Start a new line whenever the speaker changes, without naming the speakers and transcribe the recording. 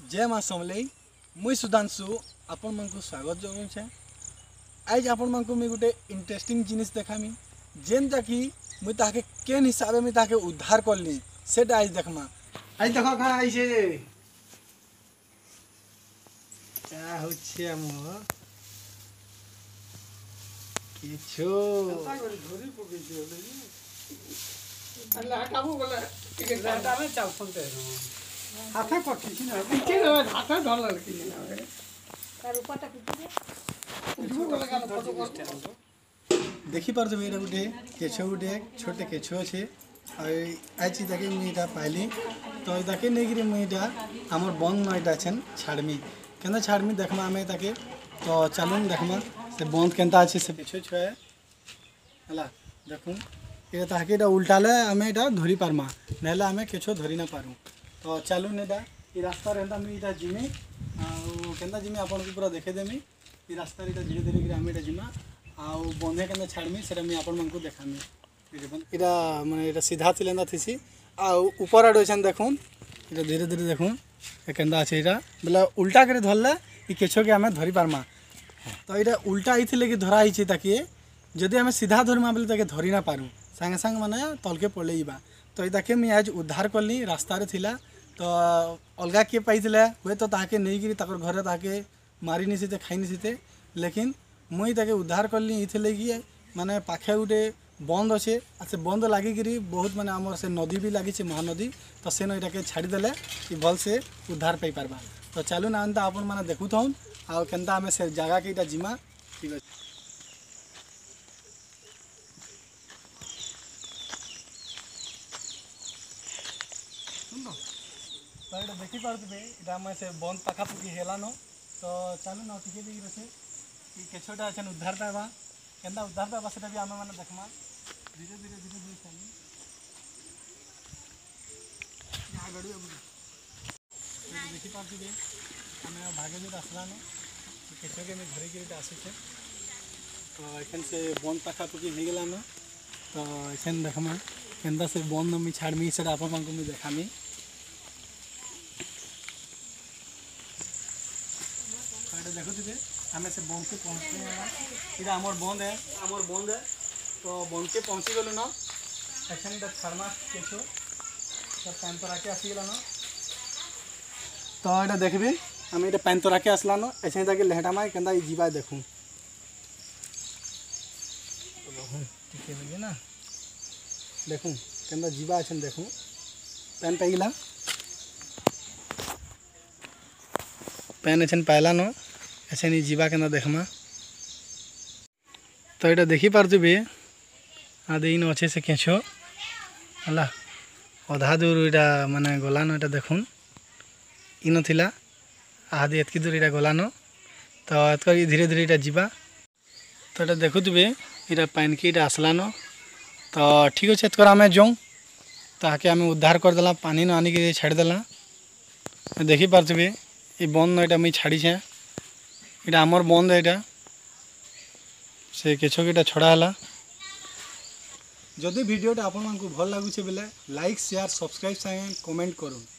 जय माँ समलेई मुई सुधांशु आपण मन को स्वागत जनाऊे। आज आपण मन को मुई गोटे इंटरेस्टिंग जिनिस देखामी जेनटा कि मुई ताके केन हिसाब में ताके उद्धार करली सेटा आज देखमा। आज देखो कहाँ आइसे क्या होच्छे हमर किछो
धरी पकइछे अल्लाह काबू बोला के डाटा में चाव सुनते हाथे पकइछी ना पीछे हाथे धर लड़की ना तार ऊपरटा पीछे उठू बोला का फोटो कर
देखि पार तो मेरा गोटे केछो गोटे छोटे केछो अछि आज ताके मुईटा पाइली तो ताके नेगिरी मुईटा हमर बंद नइटा छन छाड़मी केना छाड़मी देखमा हमें ताके तो चलून देखमा से बंद केनता अछि से केछो छय हला देखू ये ताके एटा उल्टाले हमें एटा धरि पारमा नहले हमें केछो धरि ना पारू तो चलू नेटा ई रास्ता रहता मी एटा जिमी आ केनता जिमी आपन को पूरा देखे देमी ई रास्ता एटा धीरे धीरे कि हमें एटा जिमा आ बंधे केनता छाड़मी सेटा मी आपन मन को देखामी एटा माने एटा सीधा चलेंदा थिसी आ ऊपर आडो छन देखून एटा धीरे धीरे देखून ए केनता अछि एटा बोला उल्टा करे धरले ई केछो के हमें धरि पारमा तो एटा उल्टा आइथिले कि धरा आइछि ताकि जदि हमें सीधा धरमा बोले ताके धरि ना पारू संगे संग माने तलके पड़ेइबा तो इताके मैं आज उद्धार करली रास्ता रे थिला तो अलगा के पाइथिले हुए तो ताके नहीं गिरी ताकर घरे ताके मारी निसिते खाई निसिते लेकिन मुई ताके उद्धार करली इथिले कि माने पाखे उठे बंद अच्छे से बंद लागिकी बहुत माने आमर से नदी भी लगी महानदी तो से नईटाके छाड़ी देले कि भल से उद्धार पाई पारबा तो चलू ना अंत आपन माने देखु थौन आ केनता हमें से जगह के जिमा ठीक है। तो ये देखी पारे इटा से बंद पाखापाखि हेलान तो चलू ना टिके भी रखे कि केछोटा अच्छे उद्धार पाइबा केनता उद्धार पाइबा सेटा भी आमे माने देखमा धीरे धीरे धीरे धीरे चली यहाँ गड़ी देखी पारे आम भागे जो आसलान केछो के धरिक आसुचे तो एखन से बंद पाखापाखि हो गलान तो एखन देखमा केनता से बंद मुझे छाड़मी से आप मुझे देखामी देखुथे आम से बंद के पहुँचे इटा आमर बंद है तो बंद के पहुँची गलु न एखन छाड़मा केछो तो पैन तो राके आसीगला न तो ये देखबे आम ये पैन तो राके आसलान एछे ताके लेहटामा केनता जीवा देखूँ ना देखूँ केनता जीवा अच्छे देखूँ पैन पाइगला पैन अच्छे पाइला न ऐसे नहीं जीवा के देखमा तो ये देखी पारे आदि इन अच्छे से केछो है अधा दूर यहाँ माने गलान ये देखून इन थिला आदि एतकी दूर यहाँ गलान तो एतक धीरे धीरे यहाँ जीवा तो ये देखुवे यहाँ पैन की यहाँ आसलान तो ठीक अच्छे एतक आम जाऊँ ताके आम उद्धार करदेला पानी न आनिक छाड़देला देखी पारे ये बंद यहाँ मुझे छाड़ीछे इटा आमर बंद है यहाँ से केछो के छड़ा है जदि वीडियोटा आपण को भल लगुचे बेले लाइक शेयर सब्सक्राइब कमेंट करूँ।